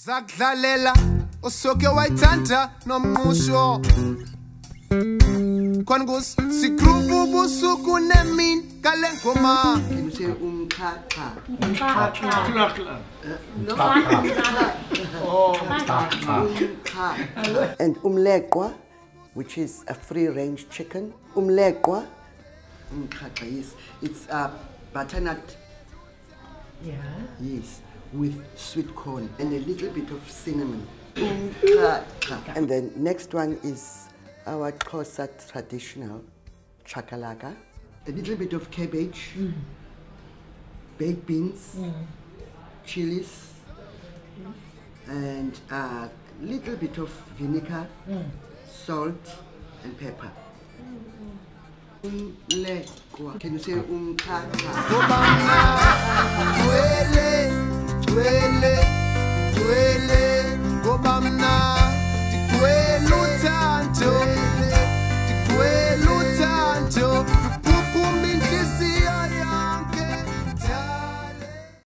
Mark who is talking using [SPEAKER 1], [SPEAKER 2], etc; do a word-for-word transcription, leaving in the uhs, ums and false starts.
[SPEAKER 1] Zakdlalela osoke wayithanda nomusho Kwangus sigrubu busuku nemini kale ngoma
[SPEAKER 2] Ngise umkhakha
[SPEAKER 3] Umkhakha.
[SPEAKER 2] And umleqwa, which is a free-range chicken. Umleqwa, umkhakha, yes, it's a butternut.
[SPEAKER 4] Yeah.
[SPEAKER 2] Yes, with sweet corn and a little bit of cinnamon. Umkhakha. And then next one is our Xhosa traditional chakalaka. A little bit of cabbage, mm. baked beans, mm. chilies, mm. and a little bit of vinegar, mm. salt, and pepper. Umleqwa. Can you say umkhakha?